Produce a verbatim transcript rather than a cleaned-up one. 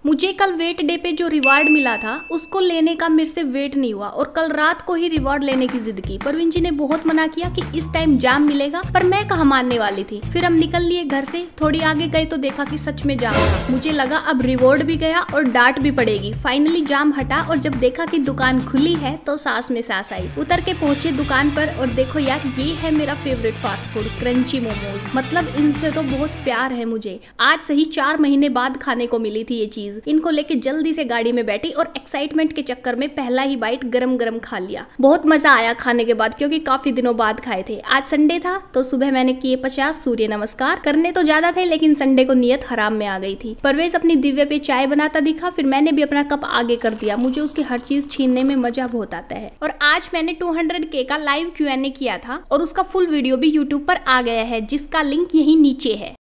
मुझे कल wait day पे जो रिवार्ड मिला था उसको लेने का मेरे से वेट नहीं हुआ और कल रात को ही रिवार्ड लेने की जिद की। परवीन जी ने बहुत मना किया कि इस टाइम जाम मिलेगा, पर मैं कहाँ मानने वाली थी। फिर हम निकल लिए घर से, थोड़ी आगे गए तो देखा कि सच में जाम था। मुझे लगा अब रिवॉर्ड भी गया और डांट भी पड़ेगी। फाइनली जाम हटा और जब देखा कि दुकान खुली है तो सांस में सांस आई। उतर के पहुंचे दुकान पर और देखो यार, ये है मेरा favourite fast food, crunchy momos. मतलब इनसे तो बहुत प्यार है मुझे। आज सही चार महीने बाद खाने को मिली थी ये चीज। इनको लेके जल्दी से गाड़ी में बैठी और एक्साइटमेंट के चक्कर में पहला ही बाइट गरम गरम खा लिया। बहुत मजा आया खाने के बाद, क्योंकि काफी दिनों बाद खाए थे। आज संडे था तो सुबह मैंने किए पचास सूर्य नमस्कार। करने तो ज्यादा थे लेकिन संडे को नियत हराम में आ गई थी। परवेश अपनी दिव्या पे चाय बनाता दिखा, फिर मैंने भी अपना कप आगे कर दिया। मुझे उसकी हर चीज छीनने में मजा बहुत आता है। और आज मैंने टू हंड्रेड के का लाइव क्यू एन ए किया था और उसका फुल वीडियो भी यूट्यूब पर आ गया है, जिसका लिंक यही नीचे है।